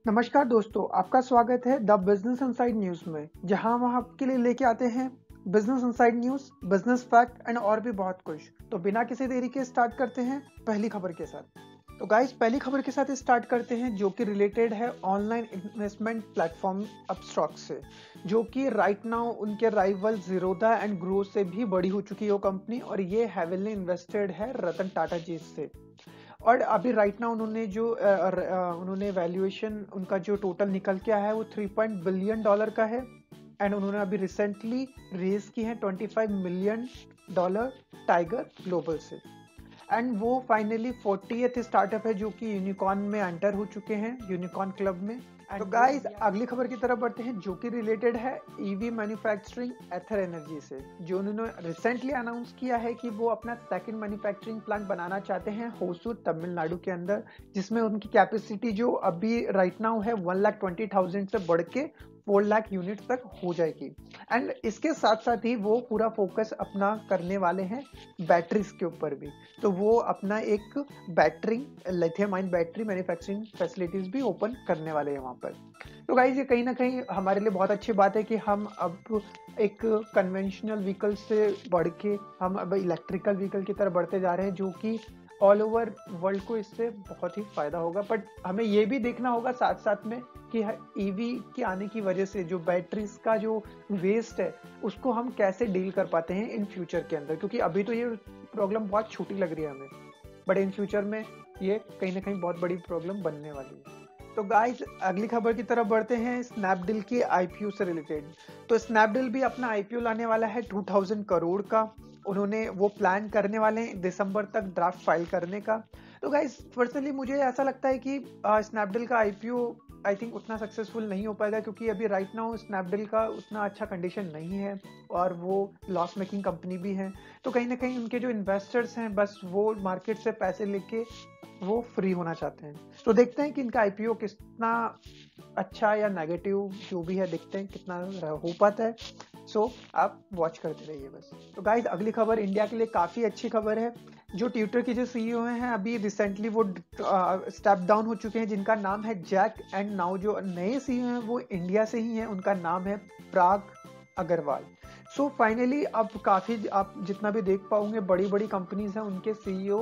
नमस्कार दोस्तों, आपका स्वागत है द बिजनेस इनसाइड न्यूज में, जहां हम आपके लिए लेके आते हैं business inside news, business fact and और भी बहुत कुछ। तो बिना किसी देरी के स्टार्ट करते हैं पहली खबर के साथ। तो गाइस, पहली खबर के साथ स्टार्ट करते हैं जो कि रिलेटेड है ऑनलाइन इन्वेस्टमेंट प्लेटफॉर्म अपस्टॉक से, जो कि राइट नाउ उनके राइवल जीरोधा एंड ग्रो से भी बड़ी हो चुकी है वो कंपनी, और ये हैविली इन्वेस्टेड है रतन टाटा जी से। और अभी राइट नाउ उन्होंने वैल्यूएशन उनका जो टोटल निकल के आया है वो 3 बिलियन डॉलर का है। एंड उन्होंने अभी रिसेंटली रेज की है 25 मिलियन डॉलर टाइगर ग्लोबल से। एंड वो फाइनली 40th स्टार्टअप है जो कि यूनिकॉर्न में एंटर हो चुके हैं, यूनिकॉर्न क्लब में। तो गाइस, अगली खबर की तरफ बढ़ते हैं जो कि रिलेटेड है ईवी मैन्युफैक्चरिंग एथर एनर्जी से, जो उन्होंने रिसेंटली अनाउंस किया है कि वो अपना सेकंड मैन्युफैक्चरिंग प्लांट बनाना चाहते हैं होसूर तमिलनाडु के अंदर, जिसमें उनकी कैपेसिटी जो अभी राइट नाउ है 1,20,000 से बढ़ के 4 लाख यूनिट तक हो जाएगी। एंड इसके साथ साथ ही वो पूरा फोकस अपना करने वाले हैं बैटरीज के ऊपर भी। तो वो अपना एक battery lithium ion battery manufacturing facilities भी ओपन करने वाले हैं वहां पर। तो गाइज, ये कहीं ना कहीं हमारे लिए बहुत अच्छी बात है कि हम अब एक कन्वेंशनल व्हीकल से बढ़ के हम अब इलेक्ट्रिकल व्हीकल की तरफ बढ़ते जा रहे हैं, जो कि ऑल ओवर वर्ल्ड को इससे बहुत ही फायदा होगा। बट हमें ये भी देखना होगा साथ साथ में कि ईवी के आने की वजह से जो बैटरीज का जो वेस्ट है उसको हम कैसे डील कर पाते हैं इन फ्यूचर के अंदर, क्योंकि अभी तो ये प्रॉब्लम बहुत छोटी लग रही है हमें, बट इन फ्यूचर में ये कहीं ना कहीं बहुत बड़ी प्रॉब्लम बनने वाली है। तो गाइस, अगली खबर की तरफ बढ़ते हैं स्नैपडील के आईपीओ से रिलेटेड। तो स्नैपडील भी अपना आईपीओ लाने वाला है 2000 करोड़ का। उन्होंने वो प्लान करने वाले हैं दिसंबर तक ड्राफ्ट फाइल करने का। तो गाइस, पर्सनली मुझे ऐसा लगता है कि स्नैपडील का आईपीओ आई थिंक उतना सक्सेसफुल नहीं हो पाएगा, क्योंकि अभी राइट नाउ स्नैपडील का उतना अच्छा कंडीशन नहीं है और वो लॉस मेकिंग कंपनी भी है। तो कहीं ना कहीं उनके जो इन्वेस्टर्स हैं बस वो मार्केट से पैसे लेके वो फ्री होना चाहते हैं। तो देखते हैं कि इनका आईपीओ कितना अच्छा या नेगेटिव जो भी है, देखते हैं कितना हो पाता है। सो आप वॉच करते रहिए बस। तो गाइस, अगली खबर इंडिया के लिए काफी अच्छी खबर है। जो ट्विटर के जो सीईओ हैं अभी रिसेंटली वो स्टेप डाउन हो चुके हैं, जिनका नाम है जैक। एंड नाउ जो नए सीईओ हैं वो इंडिया से ही हैं, उनका नाम है पराग अग्रवाल। सो फाइनली अब काफी आप जितना भी देख पाओगे बड़ी बड़ी कंपनीज हैं उनके सीईओ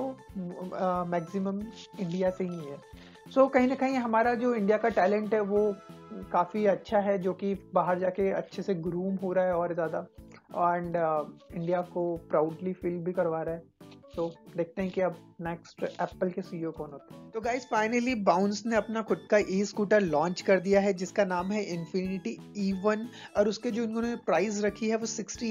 मैक्सिमम इंडिया से ही है। सो कहीं ना कहीं हमारा जो इंडिया का टैलेंट है वो काफी अच्छा है, जो कि बाहर जाके अच्छे से ग्रूम हो रहा है और ज्यादा, एंड इंडिया को प्राउडली फील भी करवा रहा है। तो देखते हैं कि अब नेक्स्ट एप्पल के सीईओ कौन होते हैं। तो गाइस, फाइनली बाउंस ने अपना खुद का ई स्कूटर लॉन्च कर दिया है जिसका नाम है इन्फिनिटी E1, और उसके जो उन्होंने प्राइस रखी है वो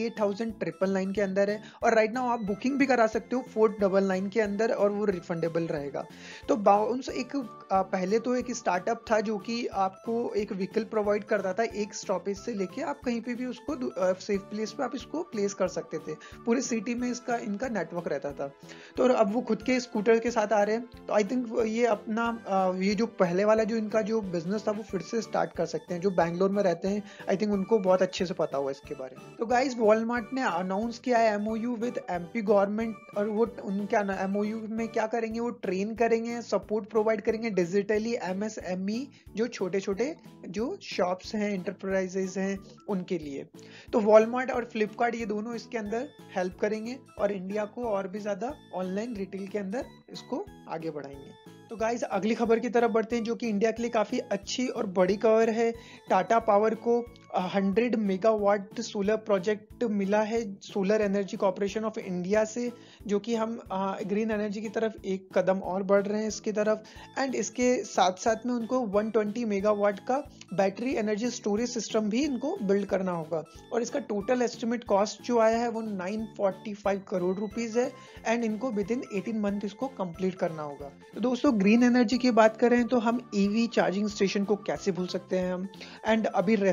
68,999 के अंदर है। और राइट नाउ आप बुकिंग भी करा सकते हो 499 के अंदर, और वो रिफंडेबल रहेगा। तो बाउंस एक पहले तो एक स्टार्टअप था जो कि आपको एक व्हीकल प्रोवाइड करता था, एक स्टॉपेज से लेके आप कहीं पे भी उसको सेफ प्लेस पे आप इसको प्लेस कर सकते थे, पूरे सिटी में इनका नेटवर्क रहता था। तो अब वो खुद के स्कूटर के साथ आ रहे हैं। तो आई थिंक ये अपना ये जो पहले वाला जो इनका जो बिजनेस था वो फिर से स्टार्ट कर सकते हैं। जो बैंगलोर में रहते हैं आई थिंक उनको बहुत अच्छे से पता हुआ इसके बारे में। तो गाइस, वॉलमार्ट ने अनाउंस किया है एमओयू विद एमपी गवर्नमेंट, और वो उनके एमओयू में क्या करेंगे, वो ट्रेन करेंगे, सपोर्ट प्रोवाइड करेंगे डिजिटली एमएसएमई, जो छोटे छोटे जो शॉप्स हैं, इंटरप्राइजेस हैं, उनके लिए। तो वॉलमार्ट और फ्लिपकार्ट ये दोनों इसके अंदर हेल्प करेंगे और इंडिया को और भी ज्यादा ऑनलाइन रिटेल के अंदर इसको आगे बढ़ाएंगे। तो गाइस, अगली खबर की तरफ बढ़ते हैं जो कि इंडिया के लिए काफी अच्छी और बड़ी खबर है। टाटा पावर को 100 मेगावाट सोलर प्रोजेक्ट मिला है Solar Energy Corporation of India से, जो कि हम ग्रीन एनर्जी की तरफ एक कदम और बढ़ रहे हैं इसकी तरफ। एंड इसके साथ साथ में उनको 120 मेगावाट का बैटरी एनर्जी स्टोरेज सिस्टम भी इनको बिल्ड करना होगा, और इसका टोटल एस्टिमेट कॉस्ट जो आया है वो 945 करोड़ रुपीज है। एंड इनको विद इन 18 मंथ इसको कंप्लीट करना होगा। तो दोस्तों, ग्रीन एनर्जी की बात करें तो हम ईवी चार्जिंग स्टेशन को कैसे भूल सकते हैं हम। एंड अभी रिसेंटली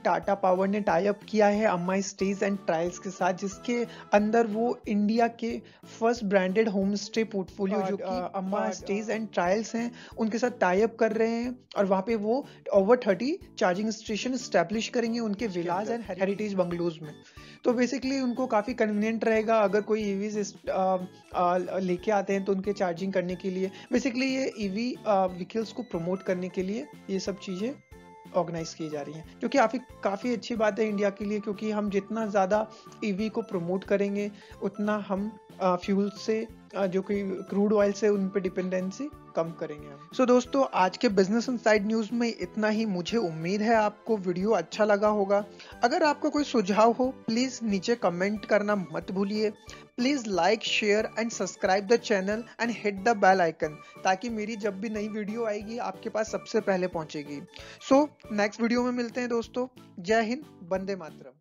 टाटा पावर ने टाई अप किया है अम्मा स्टेज एंड ट्रायल्स के साथ, जिसके अंदर वो इंडिया के first branded home stay portfolio जो कि अम्मा स्टेज एंड ट्रायल्स हैं उनके साथ टाई अप कर रहे हैं, और वहाँ पे वो ओवर 30 चार्जिंग स्टेशन स्टैब्लिश करेंगे उनके विलाज एंड हेरिटेज बंगलोज में। तो बेसिकली उनको काफ़ी कन्वीनियंट रहेगा अगर कोई ईवीज लेके आते हैं तो उनके चार्जिंग करने के लिए। बेसिकली ये ईवी व्हीकल्स को प्रमोट करने के लिए ये सब चीज़ें ऑर्गेनाइज की जा रही हैं, जो कि काफ़ी अच्छी बात है इंडिया के लिए, क्योंकि हम जितना ज़्यादा ईवी को प्रमोट करेंगे उतना हम फ्यूल से जो कि क्रूड ऑयल से उन पे डिपेंडेंसी कम करेंगे हम। सो दोस्तों, आज के बिजनेस इनसाइड न्यूज़ में इतना ही। मुझे उम्मीद है आपको वीडियो अच्छा लगा होगा। अगर आपका कोई सुझाव हो प्लीज़ नीचे कमेंट करना मत भूलिए। Please like, share and subscribe the channel and hit the bell icon, ताकि मेरी जब भी नई वीडियो आएगी आपके पास सबसे पहले पहुंचेगी। सो नेक्स्ट वीडियो में मिलते हैं दोस्तों। जय हिंद, वंदे मातरम।